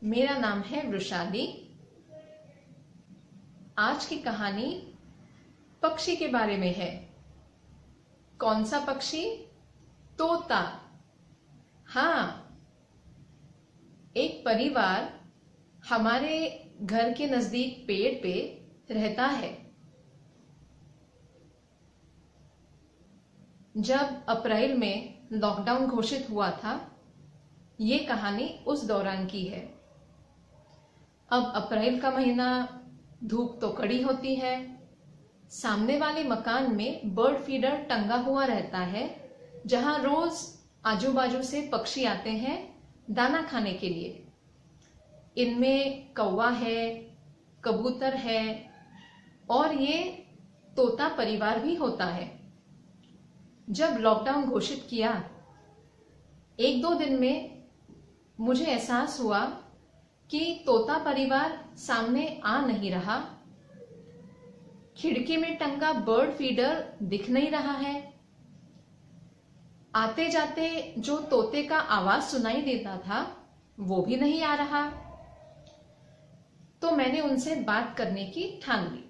मेरा नाम है वृषाली। आज की कहानी पक्षी के बारे में है। कौन सा पक्षी? तोता। हाँ, एक परिवार हमारे घर के नजदीक पेड़ पे रहता है। जब अप्रैल में लॉकडाउन घोषित हुआ था, ये कहानी उस दौरान की है। अब अप्रैल का महीना, धूप तो कड़ी होती है। सामने वाले मकान में बर्ड फीडर टंगा हुआ रहता है, जहां रोज आजू बाजू से पक्षी आते हैं दाना खाने के लिए। इनमें कौवा है, कबूतर है और ये तोता परिवार भी होता है। जब लॉकडाउन घोषित किया, एक दो दिन में मुझे एहसास हुआ कि तोता परिवार सामने आ नहीं रहा। खिड़की में टंगा बर्ड फीडर दिख नहीं रहा है। आते जाते जो तोते का आवाज सुनाई देता था, वो भी नहीं आ रहा। तो मैंने उनसे बात करने की ठान ली।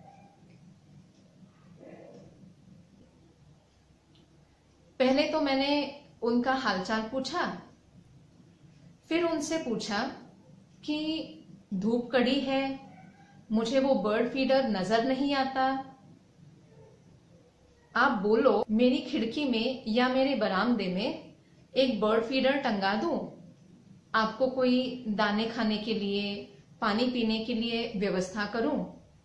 पहले तो मैंने उनका हालचाल पूछा, फिर उनसे पूछा कि धूप कड़ी है, मुझे वो बर्ड फीडर नजर नहीं आता। आप बोलो, मेरी खिड़की में या मेरे बरामदे में एक बर्ड फीडर टंगा दूं? आपको कोई दाने खाने के लिए, पानी पीने के लिए व्यवस्था करूं?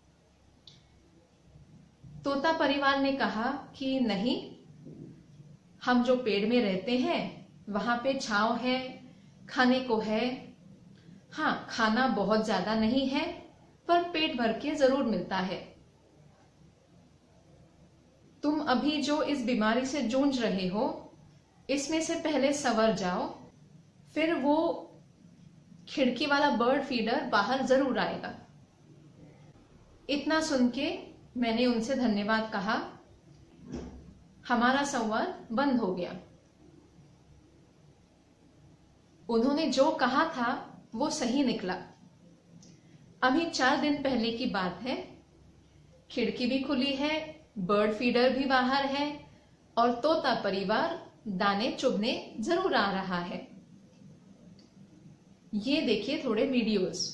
तोता परिवार ने कहा कि नहीं, हम जो पेड़ में रहते हैं वहां पे छांव है, खाने को है। हाँ, खाना बहुत ज्यादा नहीं है, पर पेट भर के जरूर मिलता है। तुम अभी जो इस बीमारी से जूझ रहे हो, इसमें से पहले संवर जाओ, फिर वो खिड़की वाला बर्ड फीडर बाहर जरूर आएगा। इतना सुन के मैंने उनसे धन्यवाद कहा। हमारा संवाद बंद हो गया। उन्होंने जो कहा था वो सही निकला। अभी 4 दिन पहले की बात है। खिड़की भी खुली है, बर्ड फीडर भी बाहर है और तोता परिवार दाने चुभने जरूर आ रहा है। ये देखिए थोड़े वीडियोस।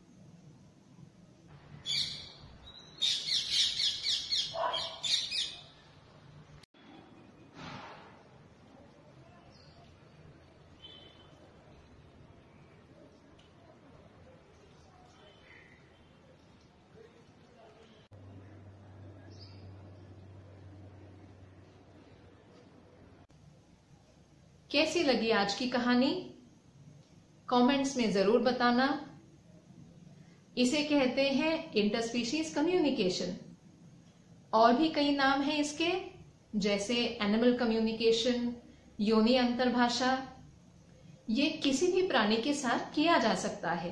कैसी लगी आज की कहानी? कमेंट्स में जरूर बताना। इसे कहते हैं इंटरस्पीशीज कम्युनिकेशन। और भी कई नाम हैं इसके, जैसे एनिमल कम्युनिकेशन, योनि अंतर्भाषा। ये किसी भी प्राणी के साथ किया जा सकता है।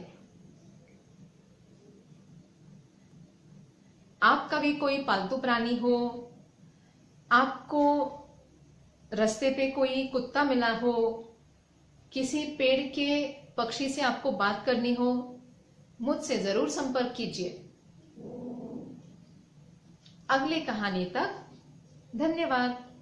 आपका भी कोई पालतू प्राणी हो, आपको रास्ते पे कोई कुत्ता मिला हो, किसी पेड़ के पक्षी से आपको बात करनी हो, मुझसे जरूर संपर्क कीजिए। अगली कहानी तक धन्यवाद।